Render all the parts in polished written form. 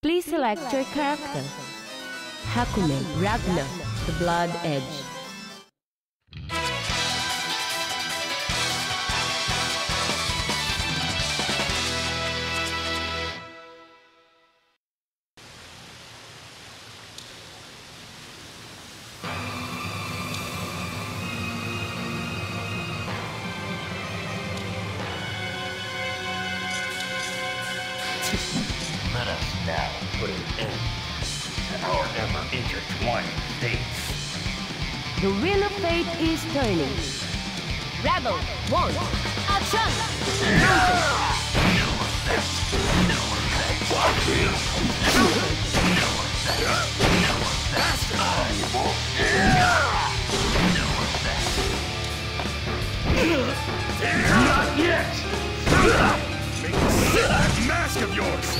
Please select your character. Hakumen, Ragna, the Blood Edge. Let us now put an end to our ever-intertwined fates. The wheel of fate is turning. Rebel, one, action! No effect. No effect. No effect. No effect. No effect. Not yet! Make me sit that mask of yours!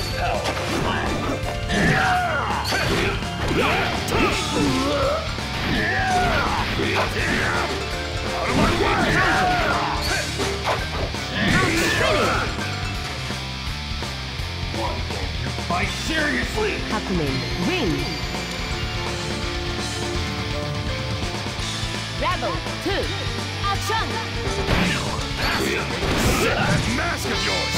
Out of my way! Why don't you fight seriously? Hakumen, win! Rebel, two, action! Sit that mask of yours!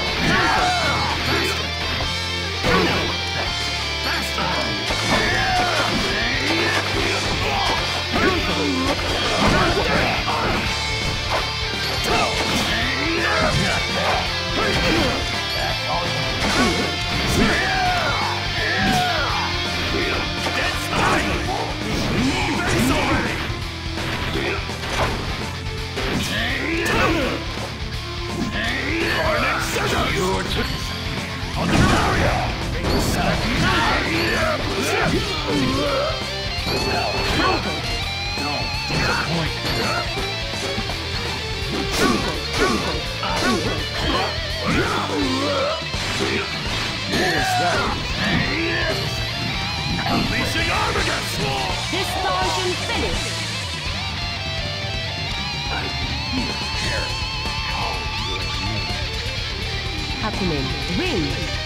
On the barrier! Don't disappoint me. What was that? Unleashing Armageddon! Distortion finish! Hakumen, win!